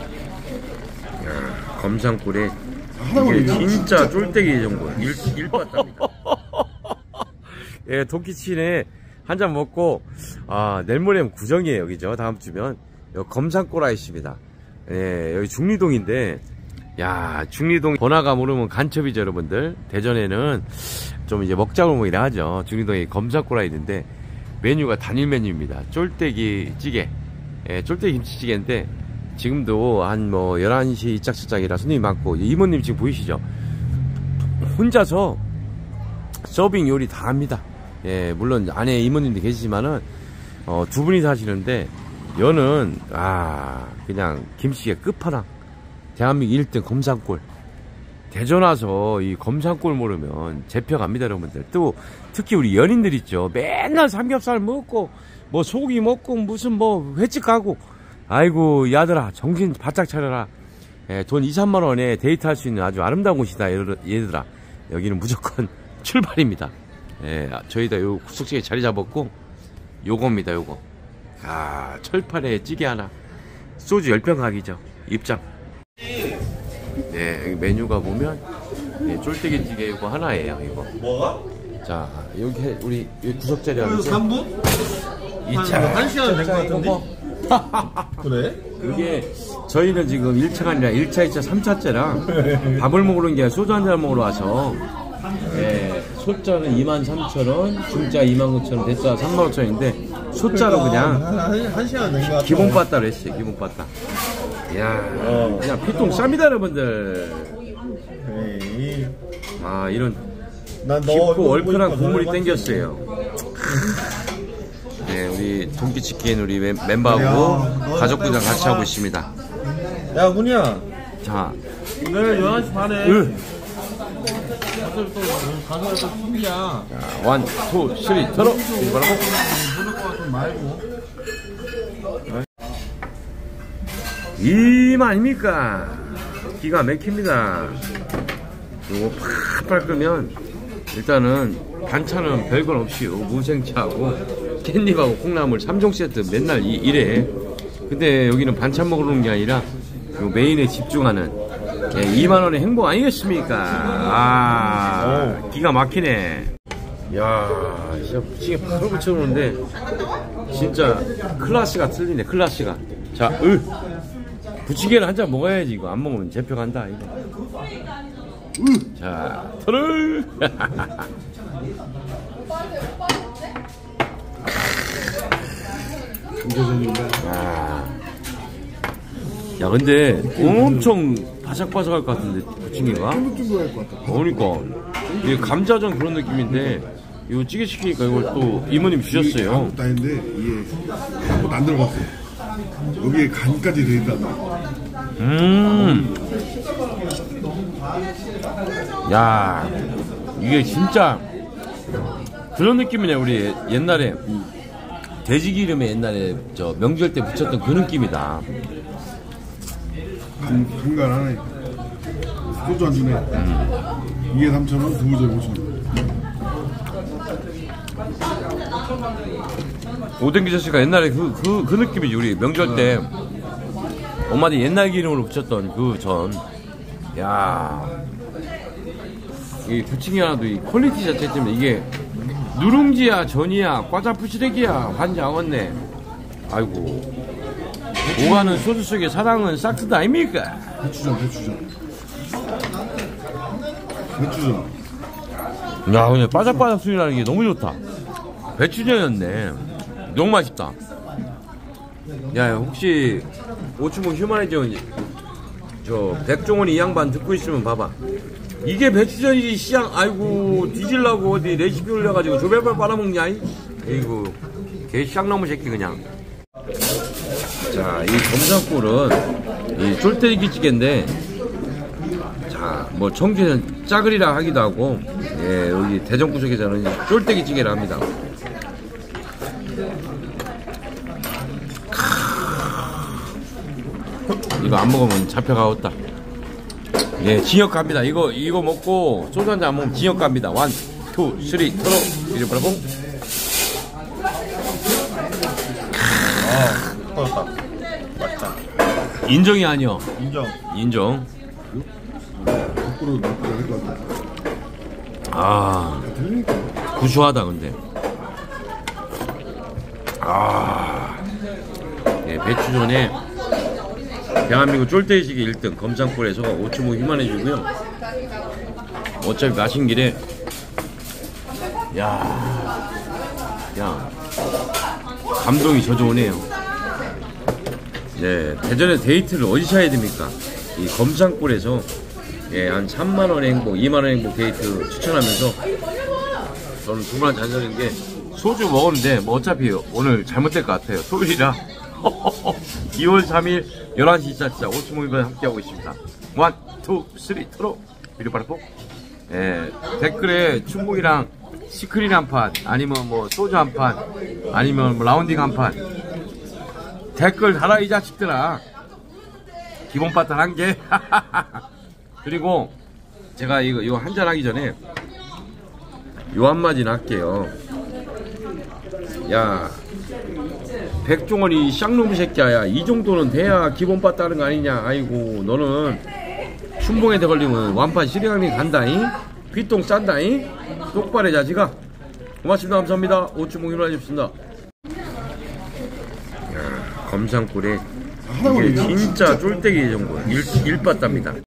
야, 검산꿀에 이게 진짜 쫄대기 정도 일빠답니다. 예, 도끼치네 한 잔 먹고 내일 모레면 구정이에요, 그죠? 다음 주면 여기 검산꿀 아이씨입니다. 예, 여기 중리동인데, 야, 중리동 번화가 모르면 간첩이죠, 여러분들. 대전에는 좀 이제 먹자골목이라 하죠. 중리동에 검산꿀 아이인데 메뉴가 단일 메뉴입니다. 쫄대기 찌개, 예, 쫄대기 김치찌개인데 지금도 한 뭐 11시 입장시장이라 손님이 많고, 이모님 지금 보이시죠? 혼자서 서빙 요리 다 합니다. 예, 물론 안에 이모님도 계시지만은 두 분이 사시는데 여는 그냥 김치찌개 끝판왕, 대한민국 1등 검산꿀. 대전 와서 이 검산꿀 모르면 잡혀갑니다, 여러분들. 또 특히 우리 연인들 있죠. 맨날 삼겹살 먹고 뭐 소고기 먹고 무슨 뭐 횟집 가고, 아이고 야들아 정신 바짝 차려라. 예, 돈 2, 3만 원에 데이트할 수 있는 아주 아름다운 곳이다, 얘들아. 여기는 무조건 출발입니다. 예, 저희다 요 구석지에 자리 잡았고 요겁니다, 요거. 철판에 찌개 하나, 소주 10병 가기죠. 입장. 네, 여기 메뉴가 보면 쫄대기 찌개 이거 하나예요, 이거. 뭐가? 자, 여기 우리 구석자리 하면 3분? 2차 1시간 된 것 같은데? 그래? 이게 저희는 지금 1차가 아니라 1차, 2차, 3차째랑 밥을 먹으러 온 게 아니라 소주 한잔 먹으러 와서, 예, 소자는 23,000원, 중자 29,000원, 대자 35,000원인데 소자로 그냥 1시간 된 것 같아. 기본 빠따로 했어요, 기본 빠따. 이야, 그냥 피통 쌉니다, 여러분들. 에이. 이런 난 깊고 얼큰한 국물이 땡겼어요. 네, 우리 동기치킨 우리 멤버하고 가족들이랑 같이 하고 있습니다. 야, 문이야. 자, 내일 11시 반에. 또 가서 또 준비야. 1, 2, 3, 털어. 이거 뭐라고? 부를 것 같으면 말고. 이만 아닙니까? 기가 막힙니다. 요거 팍팍 끄면 일단은 반찬은 별건 없이 무생채하고 깻잎하고 콩나물 3종 세트 맨날 이래. 근데 여기는 반찬 먹으러 오는 게 아니라 요 메인에 집중하는 2만원의 행복 아니겠습니까? 기가 막히네. 야, 진짜 부침개 바로 붙여놓는데 진짜 클래스가 틀리네, 클래스가. 자, 부침개를 한 잔 먹어야지. 이거 안 먹으면 잡혀간다, 이거. 자, 털을. 야, 근데 엄청 바삭바삭할 것 같은데, 부침개가? 쫀득쫀득할 것 같아. 그러니까 이게 감자전 그런 느낌인데 이거 찌개 시키니까 이걸 또 이모님 주셨어요. 아무것도 아닌데 이게 아무것도 안 들어갔어요. 여기에 간까지 들어있다. 야, 이게 진짜 그런 느낌이네. 우리 옛날에 돼지기름에 옛날에 저 명절 때 붙였던 그 느낌이다. 간간하네. 소주 안 주네. 이게 3,000원, 두부제 5,000원. 오뎅 기저씨가 옛날에 그 느낌이지. 우리 명절 때 엄마들이 옛날 기름으로 붙였던 그 전. 야, 이 부침개 하나도 이 퀄리티 자체 때문에 이게 누룽지야, 전이야, 과자 부시래기야, 환장 왔네. 아이고, 오가는 소주 속에 사랑은 싹트다 아닙니까? 배추전. 야, 근데 바삭바삭 소리 나는 게 너무 좋다. 배추전이었네. 너무 맛있다. 야, 혹시 오충봉 휴머니전 저 백종원이 이 양반 듣고 있으면 봐봐. 이게 배추전이지 시장. 아이고, 뒤질라고 어디 레시피 올려가지고 조별발 빨아먹냐. 아이고, 개 쌍나무 새끼 그냥. 자, 이 검산꿀은 이 쫄대기 찌개인데, 자, 뭐 청주에는 짜글이라 하기도 하고, 예, 여기 대전 구석에서는 쫄대기 찌개라 합니다. 이거 안 먹으면 잡혀가겠다. 예, 징역 갑니다. 이거 먹고 소주 한잔 안 먹으면 징역 갑니다. 1, 2, 3, 털어. 이리 보라고. 맛있다. 인정이 아니요. 인정. 인정. 거꾸로 넣고 할것 같아. 아, 틀리니까. 구수하다 근데. 아, 예, 배추전에 대한민국 쫄대식이 1등 검장골에서 오추무 휘만해주고요. 어차피 마신 길에 야 감동이 젖어오네요. 네, 대전에 데이트를 어디서 해야 됩니까? 이 검장골에서 예, 한 3만원의 행복, 2만원의 행복 데이트 추천하면서 저는 정말 잔소리인 게 소주 먹었는데 뭐 어차피 오늘 잘못될 것 같아요. 토요일이라 2월 3일 11시 24차 오츠모이번 함께하고 있습니다. 1, 2, 3 트로 비료바라포. 예, 댓글에 충북이랑 시크릿 한 판, 아니면 뭐 소주 한 판, 아니면 뭐 라운딩 한 판 댓글 달아 이 자식들아. 기본 파탄 한 개. 그리고 제가 이거 한잔 하기 전에 요 한마디는 할게요. 야, 백종원이 쌍놈 새끼야. 이 정도는 돼야 기본 빠따는 거 아니냐. 아이고, 너는 춘봉에 대 걸리면 완판 시리감이 간다잉. 휘똥 싼다잉. 똑바래 자식아. 고맙습니다. 감사합니다. 오춘봉 일어나십시다. 검상골에 이게 진짜 쫄대기 정도 일빠따입니다.